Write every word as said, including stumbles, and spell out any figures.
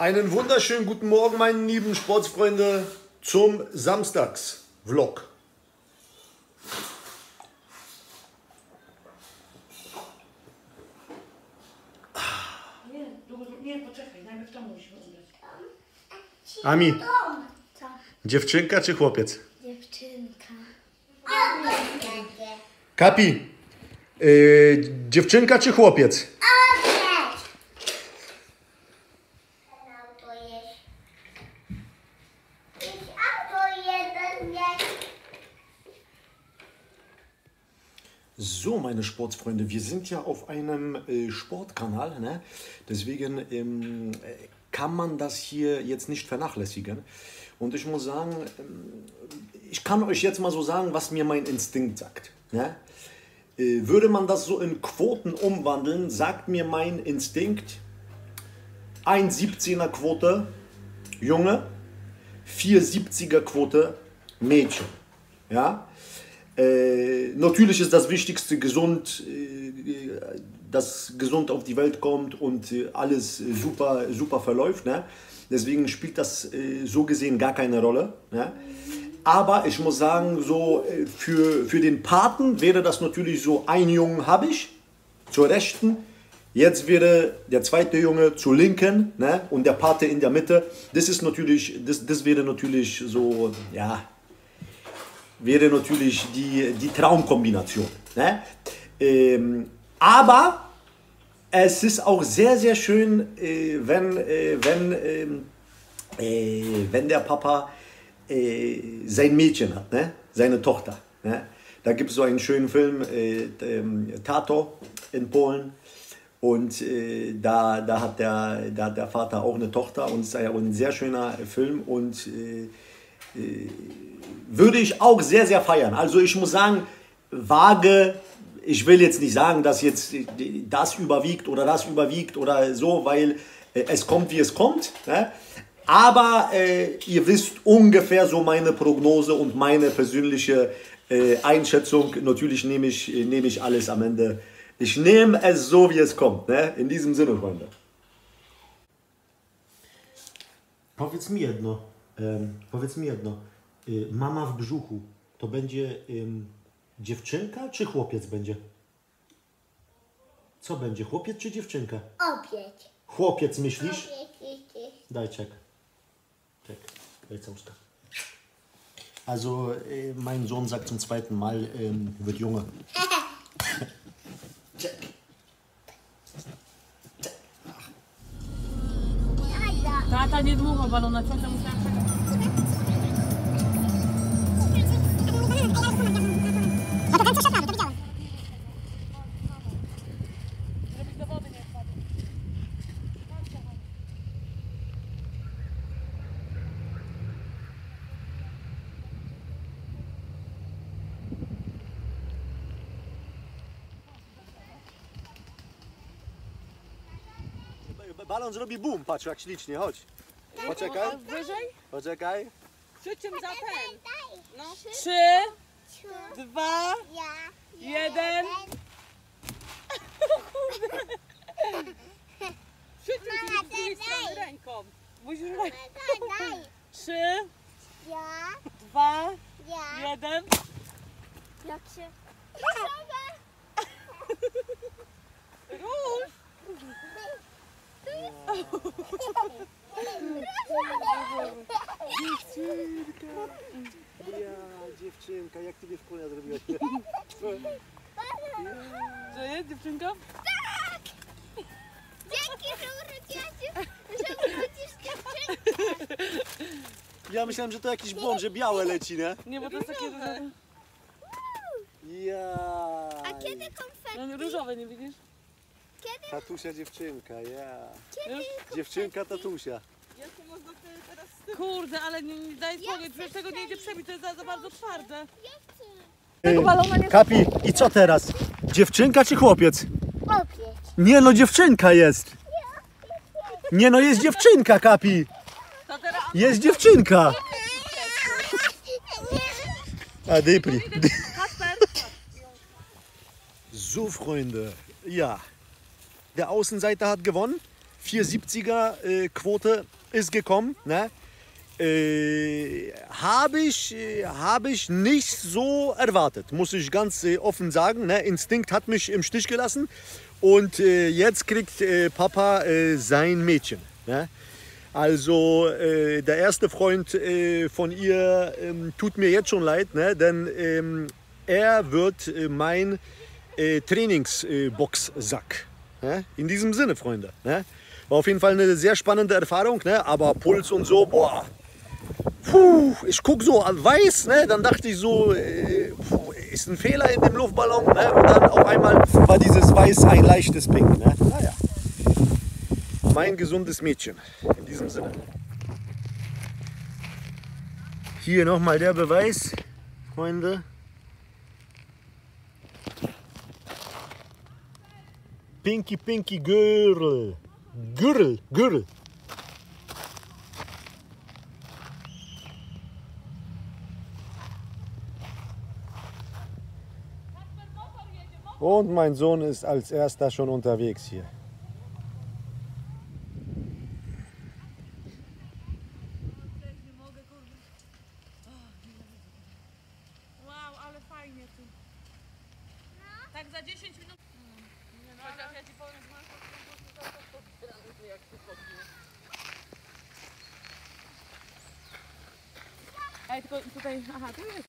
Einen wunderschönen guten Morgen, meine lieben Sportsfreunde, zum Samstags-Vlog. Ami, dziewczynka czy chłopiec? Dziewczynka. Kapi, yy, dziewczynka czy chłopiec? So, meine Sportsfreunde, wir sind ja auf einem äh, Sportkanal, ne? Deswegen ähm, kann man das hier jetzt nicht vernachlässigen. Und ich muss sagen, ähm, ich kann euch jetzt mal so sagen, was mir mein Instinkt sagt. Ne? Äh, würde man das so in Quoten umwandeln, sagt mir mein Instinkt ein siebzehner Quote Junge, vier siebziger Quote Mädchen. Ja? Äh, natürlich ist das Wichtigste gesund, äh, dass gesund auf die Welt kommt und äh, alles äh, super, super verläuft. Ne? Deswegen spielt das äh, so gesehen gar keine Rolle. Ne? Aber ich muss sagen, so, äh, für, für den Paten wäre das natürlich so, ein Jungen habe ich zur Rechten, jetzt wäre der zweite Junge zur Linken, ne? Und der Pate in der Mitte. Das ist natürlich, das, das wäre natürlich so, ja, wäre natürlich die, die Traumkombination. Ne? Ähm, aber es ist auch sehr, sehr schön, äh, wenn, äh, wenn, ähm, äh, wenn der Papa äh, sein Mädchen hat, ne? Seine Tochter. Ne? Da gibt es so einen schönen Film, äh, ähm, Tato in Polen. Und äh, da, da, hat der, da hat der Vater auch eine Tochter und es ist ein sehr schöner Film und äh, äh, würde ich auch sehr, sehr feiern. Also ich muss sagen, vage, ich will jetzt nicht sagen, dass jetzt das überwiegt oder das überwiegt oder so, weil äh, es kommt, wie es kommt. Ne? Aber äh, ihr wisst ungefähr so meine Prognose und meine persönliche äh, Einschätzung. Natürlich nehme ich, nehme ich alles am Ende. Ich nehme es so, wie es kommt. Ne? In diesem Sinne, Freunde. Powiedz mi jedno. Um, powiedz mi jedno. Mama w brzuchu, to będzie um, dziewczynka czy chłopiec będzie? Co będzie, chłopiec czy dziewczynka? Opieć. Chłopiec myślisz? Opieć. Daj check. Check. Daj Zauska. Also, äh, mein Sohn sagt zum zweiten Mal, ähm, wird Junge. Check. Check. Tata nie dmucha balona, ciągle musiałam czekać. No to ten co szepnął, to widziałem. Żebyś do wody nie wpadł. Balon zrobi boom, patrz jak ślicznie, chodź. Poczekaj, Wyżej? poczekaj. Krzyczym za ten. No. Trzy, dwa, jeden. Krzyczym z drugiej strony ręką. Musisz ręką. Trzy, dwa, jeden. Jak się... Rusz! Dziewczynka! Ja, dziewczynka, jak ty mnie w konia zrobiłaś? Że jest dziewczynka? Tak! Dzięki, że urodziłaś się, że urodzisz dziewczynkę. Ja myślałem, że to jakiś błąd, że białe leci, nie? Nie, bo to jest takie różowe. Ja. A kiedy konfetti? No, różowe, nie widzisz? Kiedy? Tatusia dziewczynka, ja. Kiedy? Dziewczynka tatusia. Kurde, ale nie, nie daj spokój, przecież tego nie idzie przebić, to jest za, za bardzo twarde. Ja chcę. Tego balona nie... Kapi, i co teraz? Dziewczynka czy chłopiec? Opieć. Nie no, dziewczynka jest. Nie no, jest dziewczynka, Kapi. To teraz... Jest dziewczynka. Ah, Depri. Kasper! So, Freunde. Ja. Der Außenseiter hat gewonnen. vierhundertsiebziger äh, Quote ist gekommen. Ne? Äh, habe ich, äh, hab ich nicht so erwartet, muss ich ganz äh, offen sagen. Ne? Instinkt hat mich im Stich gelassen und äh, jetzt kriegt äh, Papa äh, sein Mädchen. Ne? Also äh, der erste Freund äh, von ihr ähm, tut mir jetzt schon leid, ne? Denn ähm, er wird äh, mein äh, Trainingsboxsack. Ne? In diesem Sinne, Freunde. Ne? War auf jeden Fall eine sehr spannende Erfahrung, ne? Aber Puls und so, boah. Puh, ich gucke so weiß, ne? Dann dachte ich so, äh, puh, ist ein Fehler in dem Luftballon. Ne? Und dann auf einmal war dieses Weiß ein leichtes Pink. Ne? Naja. Mein gesundes Mädchen, in diesem Sinne. Hier nochmal der Beweis, Freunde. Pinky, Pinky Girl. Girl, Girl. Und mein Sohn ist als erster schon unterwegs hier. Wow, ale fajnie tu. Tak za dziesięć minut. Chociaż ja ci powiem, że masz to to jak tu chodzi. Ej, tylko tutaj, aha, tu jest.